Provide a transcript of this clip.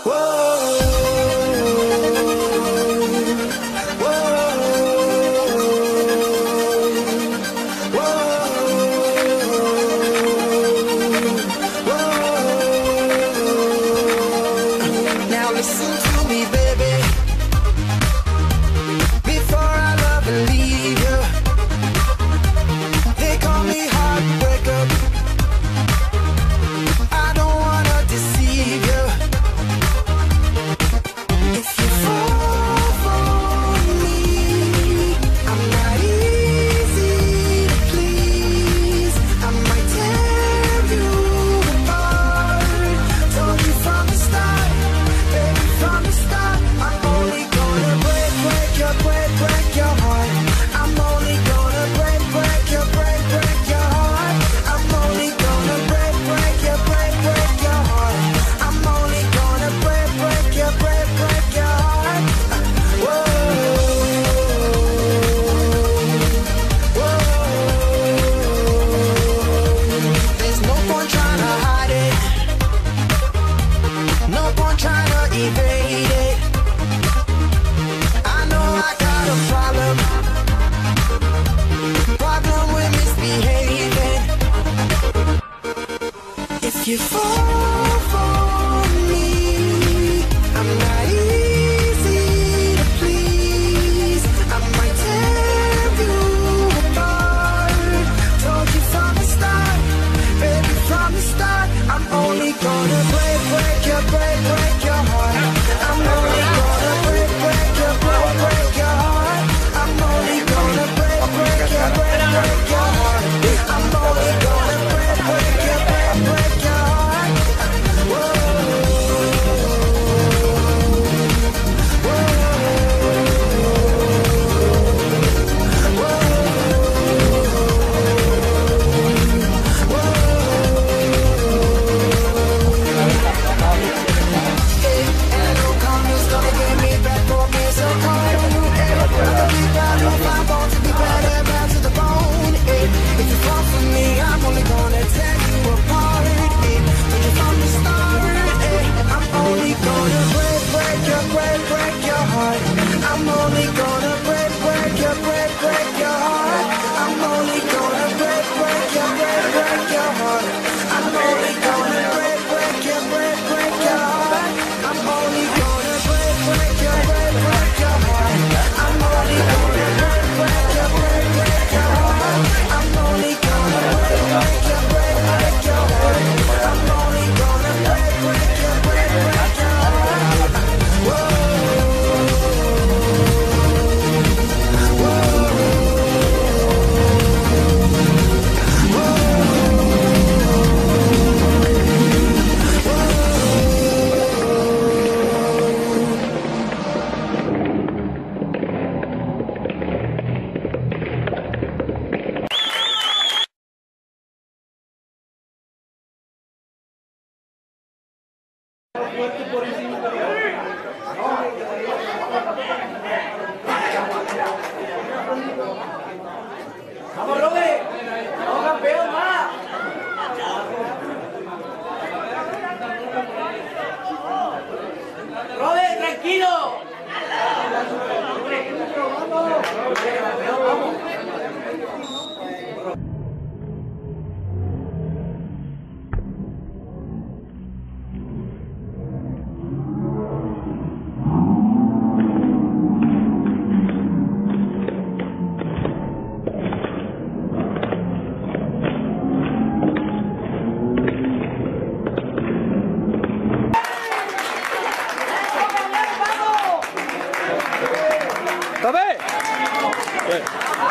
Now listen to me, baby. Before I love and leave you, they call me heartbreaker. I don't wanna deceive you. If you fall for me, I'm not easy to please. I might tear you apart. Told you from the start, baby, from the start. I'm only gonna break your heart. I'm only gonna break your heart. I'm only gonna break your heart. I'm only gonna break your heart. Whoa, whoa. There's no point trying to hide it. No point trying to evade it. I know I got a problem with misbehaving. If you fall for me, I'm not easy to please. I might tear you apart. Told you from the start, baby, from the start. I'm only gonna break your heart. I'm only gonna break your heart. I'm only gonna break your heart. I'm only gonna break your heart. Whoa, and no comments gonna get me back for me. So call you, I'll be proud of my bones to be bad and bad to the bone. If you fall for me, I'm only gonna tear you apart. Told you from the start, I'm only gonna break your heart. I'm only gonna break your heart. I'm only gonna break your heart. I'm only gonna break your heart. I'm only gonna break your heart. I'm only gonna break your heart. I'm only gonna break your heart. I'm only gonna break your heart. Whoa, ¡Vamos, Robert! ¡Vamos, campeón, más! ¡Robert, tranquilo! ¡Está bien!